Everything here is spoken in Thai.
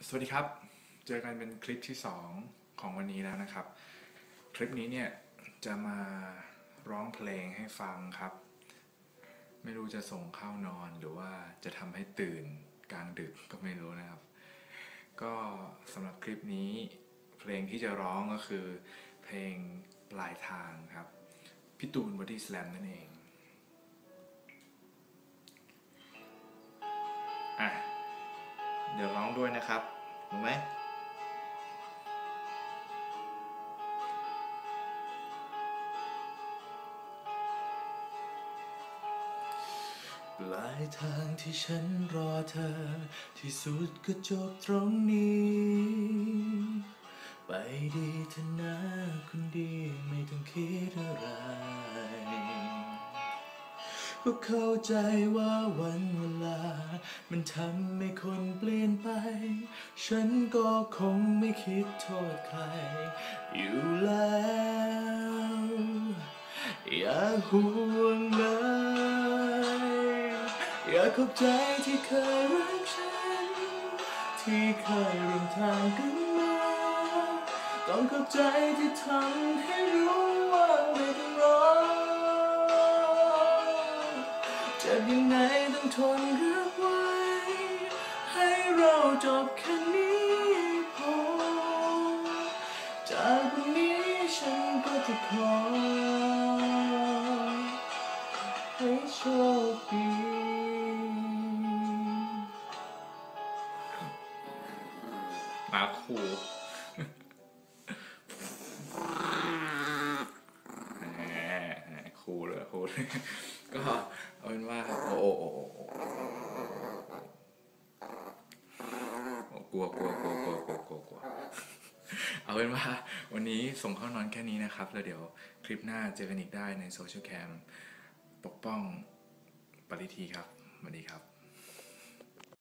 สวัสดีครับเจอกันเป็นคลิปที่2ของวันนี้แล้วนะครับคลิปนี้เนี่ยจะมาร้องเพลงให้ฟังครับไม่รู้จะส่งเข้านอนหรือว่าจะทำให้ตื่นกลางดึกก็ไม่รู้นะครับก็สำหรับคลิปนี้เพลงที่จะร้องก็คือเพลงปลายทางครับพี่ตูนบอดี้สแลมนั่นเองอ่ะเดี๋ยวร้องด้วยนะครับรู้ไหมปลายทางที่ฉันรอเธอที่สุดก็จบตรงนี้ไปดีเถอะนะคนดีไม่ต้องคิดอะไรก็เข้าใจว่าวันเวลามันทำให้คนเปลี่ยนไปฉันก็คงไม่คิดโทษใครอยู่แล้วอย่าห่วงเลยอยากขอบใจที่เคยรักฉันที่เคยร่วมทางกันมาต้องขอบใจที่ทำให้รู้ว่าไม่ต้องรอจะยังไงต้องทนรับไว้ให้เราจบแค่นี้พอจากวันนี้ฉันก็จะขอให้โชคดีมาคูคูเลยคูเลยก็เอาเป็นว่าโอ้กลัวเอาเป็นว่าวันนี้ส่งเข้านอนแค่นี้นะครับแล้วเดี๋ยวคลิปหน้าเจอกันอีกได้ในโซเชียลแคมปกป้องปริธีครับสวัสดีครับ